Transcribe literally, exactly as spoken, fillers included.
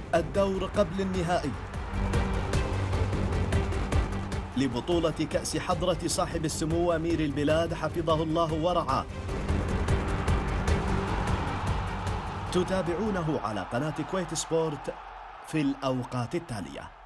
الدور قبل النهائي لبطولة كأس حضرة صاحب السمو أمير البلاد حفظه الله ورعاه، تتابعونه على قناة كويت سبورت في الأوقات التالية.